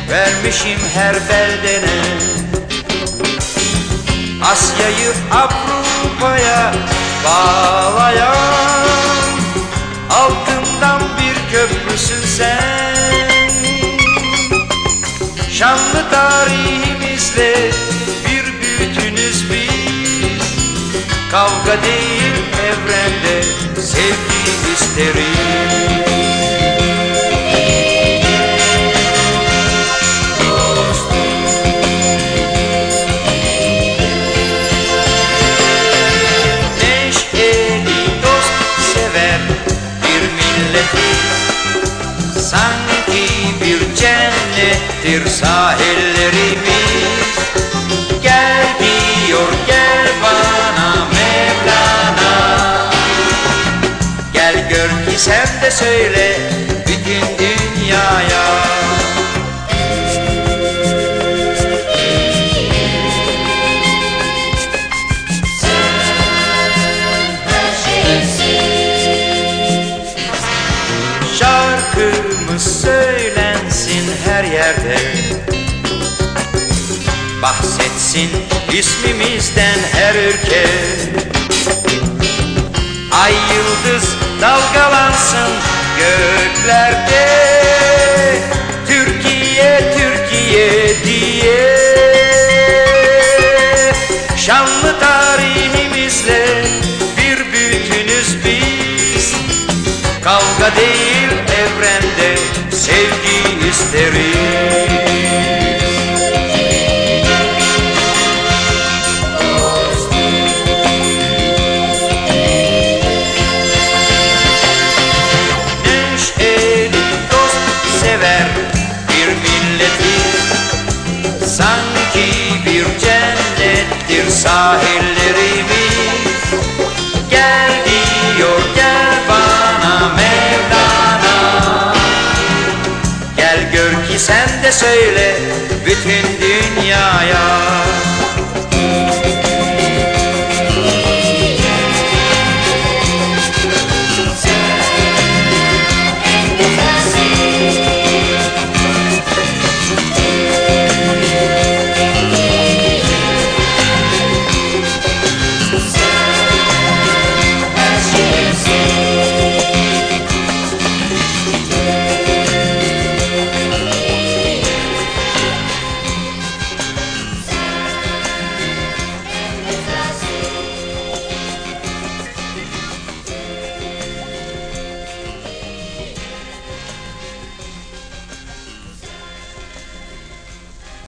vermişim her beldene. Asya'yı Avrupa'ya bağlayan altından bir köprüsün sen. Şanlı tarihimizle bir bütünüz biz. Kavga değil evrende sevgi isteriz. Sanki bir cennettir sahillerimiz. Gel diyor gel bana Mevlana. Gel gör ki sen de söyle bütün dünyaya. Şarkımız söylensin her yerde, bahsetsin ismimizden her ülke. Ay yıldız dalgalansın göklerde, Türkiye, Türkiye diye. Şanlı tarihimizle bir bütünüz biz. Kavga değil evrende sevgi isteriz. Neşeli dost sever bir milletiz. Sanki bir cennettir sahillerimiz. Gel diyor gel bana Mevlana. Gel gör ki sen de söyle bütün dünyaya.